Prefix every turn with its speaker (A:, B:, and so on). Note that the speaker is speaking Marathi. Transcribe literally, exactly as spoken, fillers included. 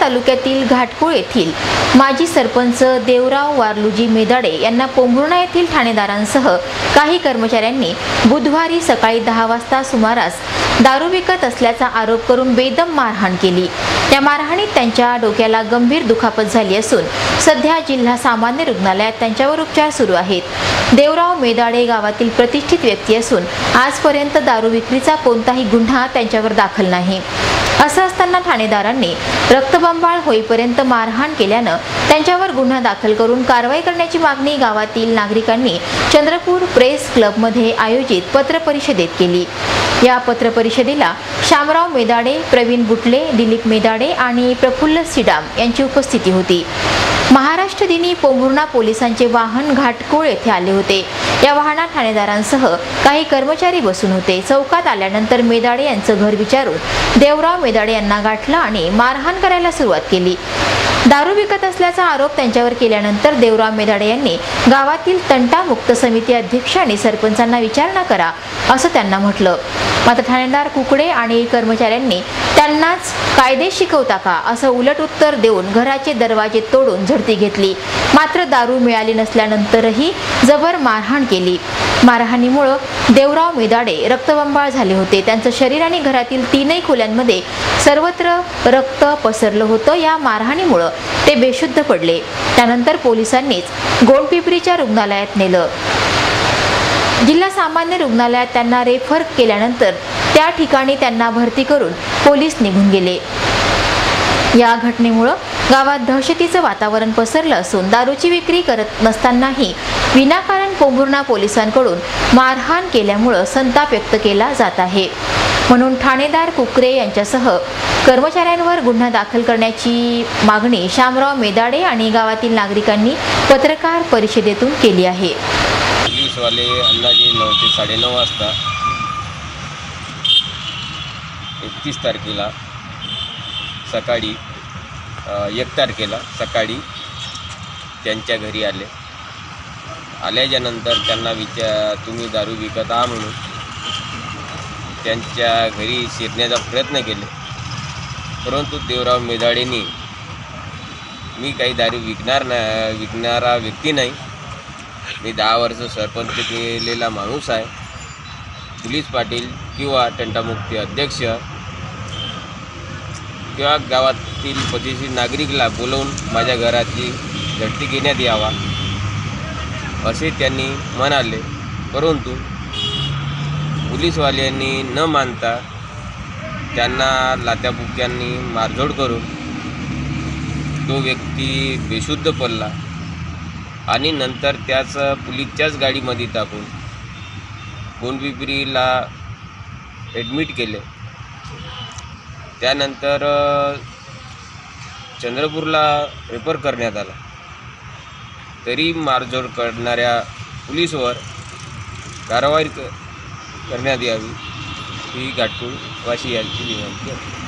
A: तालुक्यातील घाटकोळ येथील माजी सरपंच देवराव वारलुजी मेदाडे यांना पोंभुर्णा येथील ठाणेदारांसह काही कर्मचाऱ्यांनी बुधवारी सकाळी दहा वाजता सुमारास दारू विकत असल्याचा आरोप करून बेदम मारहाण केली। त्या मारहाणीत त्यांच्या डोक्याला गंभीर दुखापत झाली असून सध्या जिल्हा सामान्य रुग्णालयात त्यांच्यावर उपचार सुरू आहेत। देवराव मेदाडे गावातील प्रतिष्ठित व्यक्ती असून आजपर्यंत दारू विक्रीचा कोणताही गुन्हा त्यांच्यावर दाखल नाही। असं असताना ठाणेदारांनी रक्तबंबाळ होईपर्यंत मारहाण केल्यानं त्यांच्यावर गुन्हा दाखल करून कारवाई करण्याची मागणी गावातील नागरिकांनी चंद्रपूर प्रेस क्लबमध्ये आयोजित पत्रपरिषदेत केली। या पत्रपरिषदेला शामराव मेदाडे, प्रवीण बुटले, दिलीप मेदाडे आणि प्रफुल्ल सिडाम यांची उपस्थिती होती। महाराष्ट्र दिनी पोंभुर्णा पोलिसांचे वाहन घाटकोळ येथे आले होते। या वाहनात ठाणेदारांसह काही कर्मचारी बसून होते। चौकात आल्यानंतर मेदाडे यांचं घर विचारून देवराव मेदाडे यांना गाठलं आणि मारहाण करायला सुरुवात केली। दारू विकत असल्याचा आरोप त्यांच्यावर केल्यानंतर देवराव मेदाडे यांनी गावातील तंटामुक्त समिती अध्यक्ष आणि सरपंचांना विचारणा करा असं त्यांना म्हटलं। मात्र ठाणेदार कुकडे आणि कर्मचाऱ्यांनी त्यांनाच कायदे शिकवता का असं उलट उत्तर देऊन घराचे दरवाजे तोडून झडती घेतली। मात्र दारू मिळाली नसल्यानंतरही जबर मारहाण केली। मारहाणीमुळे देवराव मेदाडे रक्तबंबाळ झाले होते। त्यांचं शरीर आणि घरातील तीनही खोल्यांमध्ये सर्वत्र रक्त पसरलं होतं। या मारहाणीमुळे ते बेशुद्ध पडले। त्यानंतर पोलिसांनीच गोंडपिंपरीच्या रुग्णालयात नेलं। जिल्हा सामान्य रुग्णालयात त्यांना रेफर केल्यानंतर त्या ठिकाणी त्यांना भरती करून पोलीस निघून गेले। या घटनेमुळे गावात दहशतीचं वातावरण पसरलं असून दारूची विक्री करत नसतानाही विनाकारण पोंभुर्णा पोलिसांकडून मारहाण केल्यामुळे संताप व्यक्त केला जात आहे। म्हणून ठाणेदार कुकरे यांच्यासह कर्मचाऱ्यांवर गुन्हा दाखल करण्याची मागणी शामराव मेदाडे आणि गावातील नागरिकांनी पत्रकार परिषदेतून केली आहे।
B: पोलीसवाले अंदाजे नऊ ते साडेनऊ वाजता एकतीस तारखेला सकाळी एक तारखेला सकाळी त्यांच्या घरी आले। आल्याच्यानंतर त्यांना विचार तुम्ही दारू विकत आहात म्हणून त्यांच्या घरी शिरण्याचा प्रयत्न केले, परंतु देवराव मेदाडेंनी मी काही दारू विकणार ना विकणारा व्यक्ती नाही, मी दहा वर्ष सरपंच केलेला माणूस आहे, पोलीस पाटील किंवा तंटामुक्ती अध्यक्ष किंवा गावातील पतीशी नागरिकला बोलवून माझ्या घराची झडती घेण्यात यावा असे त्यांनी म्हणाले। परंतु पोलीसवाल्यांनी न मानता त्यांना लाथ्याबुक्यांनी मारझोड करून तो व्यक्ती बेशुद्ध पडला आणि नंतर त्याच पोलीसच्याच गाडीमध्ये टाकून गोंडपिंपरीला ॲडमिट केले। त्यानंतर चंद्रपूरला रेफर करण्यात आला। तरी मारझोड करणाऱ्या पोलीसवर कारवाई करण्यात यावी ही घाटकोळ वासी यांची विनंती आहे।